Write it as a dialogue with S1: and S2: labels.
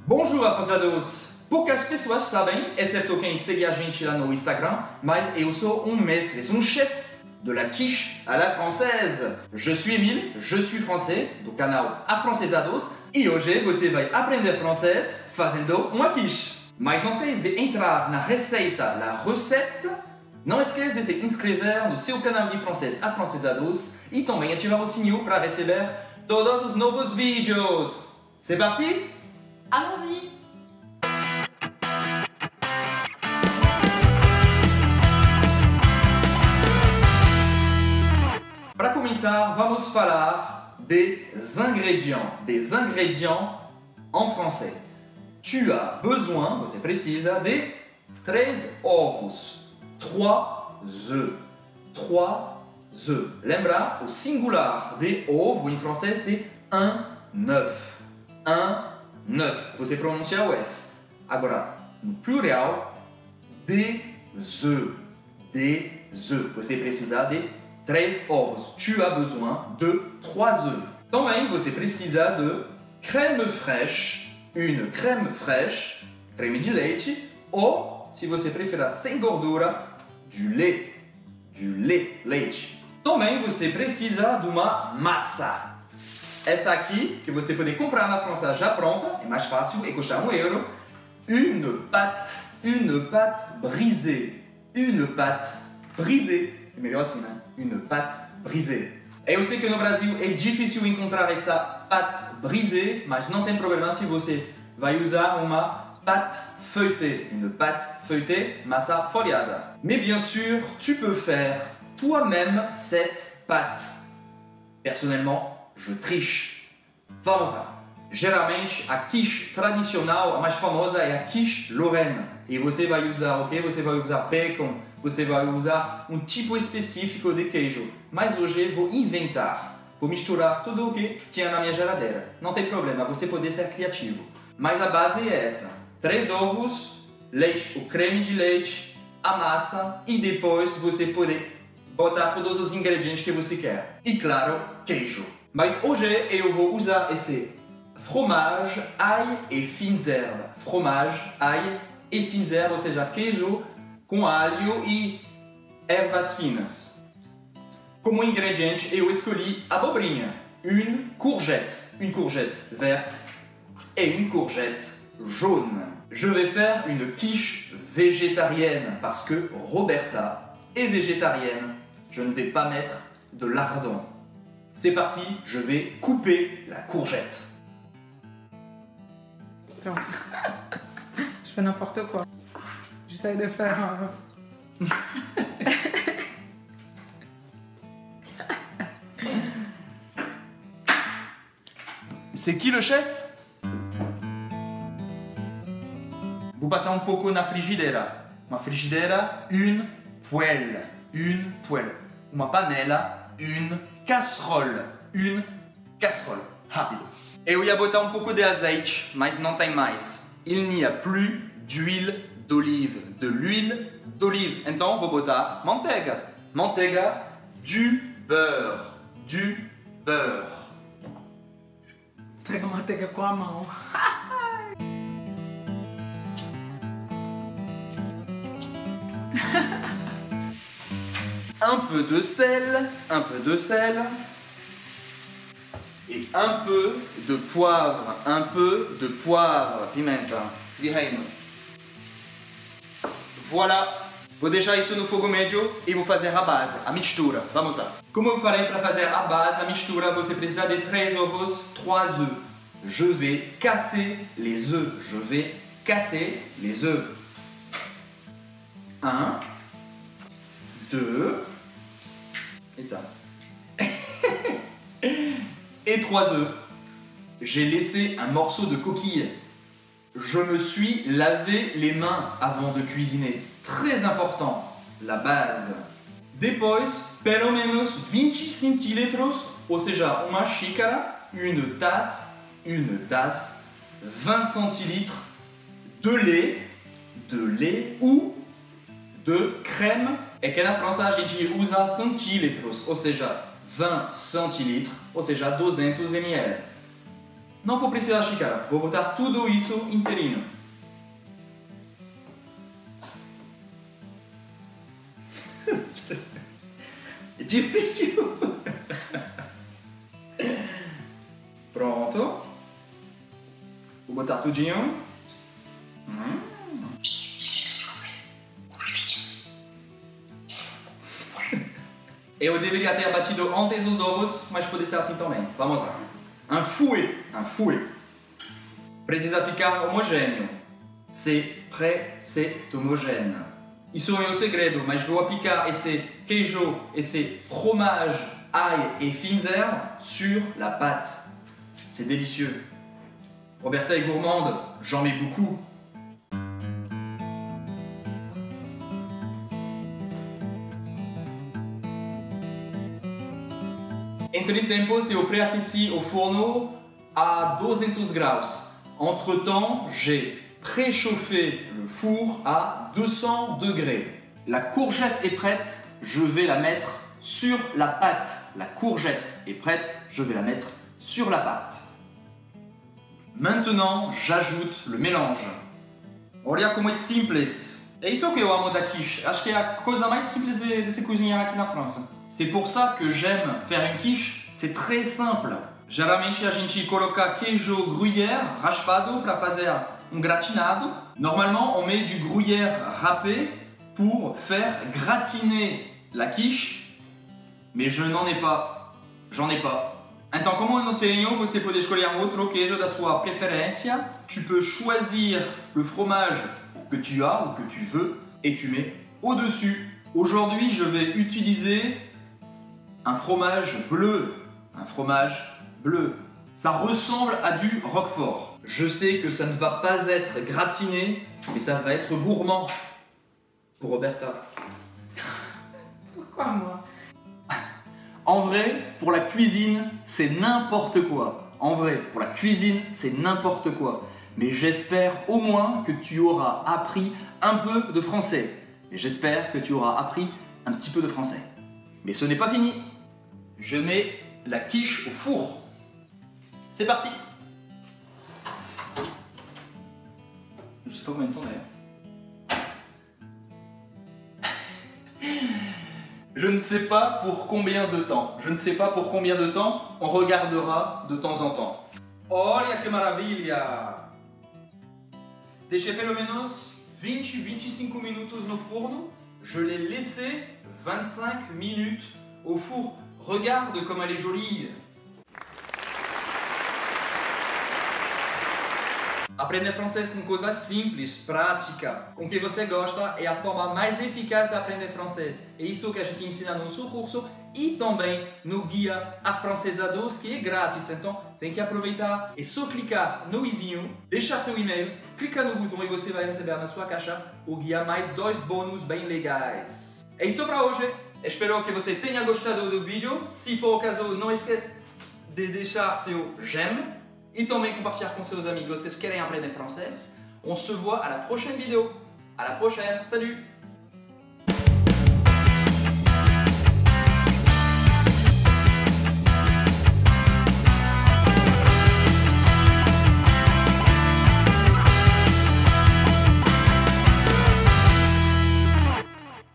S1: Bonjour, atrasados! Poucas pessoas sabem, exceto quem segue a gente lá no Instagram, mas eu sou um mestre, sou um chefe de la quiche à la française. Je suis Emile, je suis français, do canal Afrancesados, e hoje você vai aprender francês fazendo uma quiche. Mas antes de entrar na receita, la recette, não esqueça de se inscrever no seu canal de francês Afrancesados e também ativar o sininho para receber todos os novos vídeos. C'est parti?
S2: Allons-y!
S1: Para começar, vamos falar des ingrédients en français. Tu as besoin, você precisa de 3 ovos, 3 œufs, 3 œufs. Lembra, o singular de ovo em francês c'est un œuf. Un œuf. Você pronuncia o F. Agora, no plural, des œufs. Des œufs. Você precisa de 3 ovos. Tu as besoin de 3 œufs. Também você precisa de crème fraîche, une crème fraîche, creme de leite, ou, se você preferir sem gordura, du lait, leite. Também você precisa de uma massa. Essa aqui, que você pode comprar na França já pronta, é mais fácil e custa €1. Une pâte brisée. Une pâte brisée. É melhor assim, né? Une pâte brisée. Eu sei que no Brasil é difícil encontrar essa pâte brisée, mas não tem problema se você vai usar uma pâte feuilletée. Une pâte feuilletée, massa folhada. Mais bien sûr, tu peux faire toi-même cette pâte. Personnellement, je triche. Vamos lá. Geralmente, a quiche tradicional, a mais famosa, é a quiche Lorraine. E você vai usar o quê? Você vai usar bacon, você vai usar um tipo específico de queijo. Mas hoje vou inventar. Vou misturar tudo o que tinha na minha geladeira. Não tem problema, você pode ser criativo. Mas a base é essa. 3 ovos, leite, o creme de leite, a massa e depois você pode botar todos os ingredientes que você quer. E claro, queijo. Mas hoje eu vou usar esse fromage, ail e fines herbes. Fromage, ail e fines herbes, ou seja, queijo com alho e ervas finas. Como ingrediente, eu escolhi abobrinha, une courgette verte et une courgette jaune. Je vais faire une quiche végétarienne parce que Roberta est végétarienne. Je ne vais pas mettre de lardon. C'est parti, je vais couper la courgette.
S2: Attends. Je fais n'importe quoi. J'essaie de faire un...
S1: C'est qui le chef? Vou passar um pouco na frigideira. Uma frigideira, une poêle. Uma panela, une casserole. Rápido. Eu ia botar um pouco de azeite, mas não tem mais. Il n'y a plus d'huile d'olive. De l'huile d'olive. Então vou botar manteiga. Manteiga, du beurre.
S2: Pega a manteiga com a mão.
S1: Un peu de sel, et un peu de poivre, pimenta, di reino. Voilà, vou deixar isso no fogo médio e vou fazer a base, a mistura. Vamos lá. Como eu falei, para fazer a base, a mistura, você precisa de 3 ovos, 3 œufs. Je vais casser les œufs. 1, 2, et 3 œufs. J'ai laissé un morceau de coquille. Je me suis lavé les mains avant de cuisiner. Très important, la base. Depois, pelo menos 20 centilitros, ou seja, uma xícara, une tasse, 20 centilitres de lait ou de crème. É que na França a gente usa centilitros, ou seja, 20 centilitros, ou seja, 200 ml. Não vou precisar da xícara, vou botar tudo isso inteirinho. É difícil. Pronto. Vou botar tudinho. Eu deveria ter batido antes os ovos, mas pode ser assim também. Vamos lá. Un fouet. Precisa ficar homogêneo. C'est prêt, c'est homogène. Isso é o segredo, mas vou aplicar esse queijo, esse fromage, ail et fines herbes sur la pâte. C'est délicieux. Roberta est gourmande, j'en mets beaucoup. Entre tempos, eu pré-aqueci au forno à 200 graus. Entre-temps, j'ai préchauffé le four à 200 degrés. La courgette est prête, je vais la mettre sur la pâte. La courgette est prête, je vais la mettre sur la pâte. Maintenant, j'ajoute le mélange. Olha como é simples. É isso que eu amo da quiche. Acho que é a coisa mais simples de se cozinhar aqui na França. C'est pour ça que j'aime faire une quiche. C'est très simple. Geralmente a gente coloca queijo gruyère raspado para fazer gratinado. Normalement, on met du gruyère râpé pour faire gratiner la quiche. Mais je n'en ai pas. J'en ai pas. Então, como eu não tenho, você pode escolher um outro queijo da sua preferência. Tu peux choisir le fromage que tu as ou que tu veux et tu mets au-dessus. Aujourd'hui, je vais utiliser un fromage bleu. Un fromage bleu. Ça ressemble à du roquefort. Je sais que ça ne va pas être gratiné, mais ça va être gourmand. Pour Roberta.
S2: Pourquoi moi?
S1: En vrai, pour la cuisine, c'est n'importe quoi. En vrai, pour la cuisine, c'est n'importe quoi. Mais j'espère au moins que tu auras appris un peu de français. Et j'espère que tu auras appris un petit peu de français. Mais ce n'est pas fini. Je mets la quiche au four. C'est parti. Je sais pas combien de temps d'ailleurs. Je ne sais pas pour combien de temps. Je ne sais pas pour combien de temps. On regardera de temps en temps. Olha que maravilha! Deixei pelo menos 20-25 minutos no forno. Je l'ai laissé 25 minutes au four. Regarde comme elle est jolie. Aprender francês com coisas simples, prática, com que você gosta é a forma mais eficaz de aprender francês. É isso que a gente ensina no nosso curso e também no guia Afrancesados, que é grátis, então tem que aproveitar. É só clicar no izinho, deixar seu e-mail, clicar no botão e você vai receber na sua caixa o guia mais 2 bônus bem legais. É isso para hoje. Espero que você tenha gostado do vídeo. Se for o caso, não esqueça de deixar seu j'aime e também compartilhar com seus amigos se vocês querem aprender francês. On se voit à la prochaine vidéo. À la prochaine. Salut!